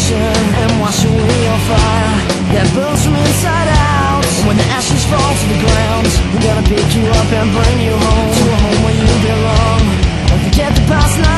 passion and wash away your fire that burns from inside out. And when the ashes fall to the ground, we're gonna pick you up and bring you home to a home where you belong. Don't forget the past night.